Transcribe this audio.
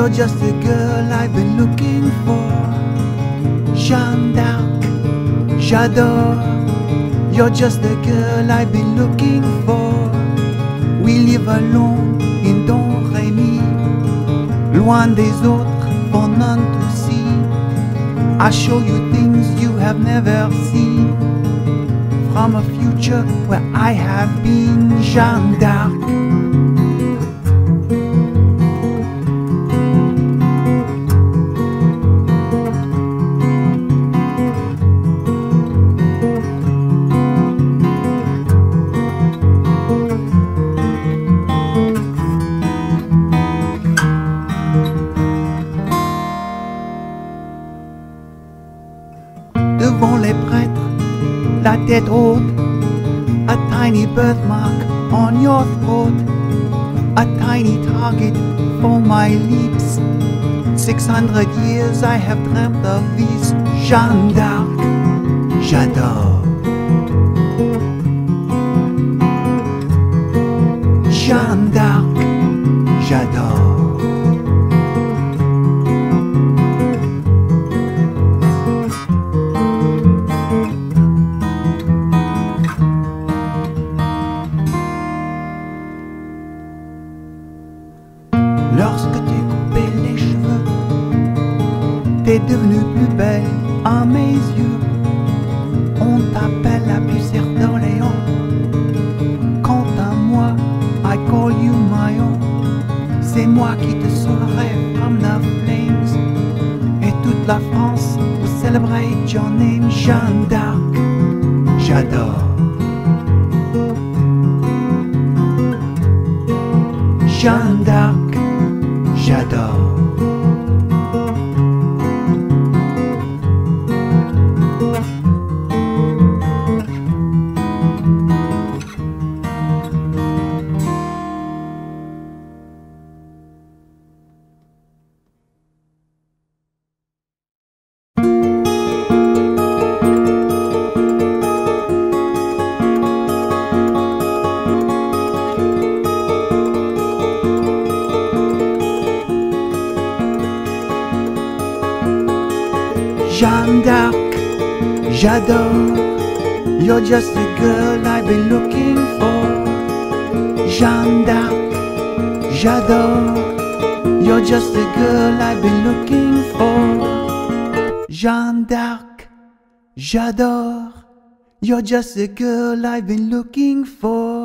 You're just the girl I've been looking for. Jeanne d'Arc, j'adore. You're just the girl I've been looking for. We live alone in Don Rémy, loin des autres for none to see. I show you things you have never seen, from a future where I have been. Jeanne d'Arc. Devant les prêtres, la tête haute, a tiny birthmark on your throat, a tiny target for my lips. 600 years I have dreamt of this. Jeanne d'Arc, j'adore. Jeanne d'Arc, j'adore. Lorsque t'es coupé les cheveux, t'es devenue plus belle à mes yeux. On t'appelle la pucelle d'Orléans. Quant à moi, I call you my own. C'est moi qui te sauverai from the flames. Et toute la France will celebrate your name. Jeanne d'Arc, j'adore. Jeanne d'Arc, j'adore. Jeanne d'Arc, j'adore. You're just the girl I've been looking for. Jeanne d'Arc, j'adore. You're just the girl I've been looking for. Jeanne d'Arc, j'adore. You're just the girl I've been looking for.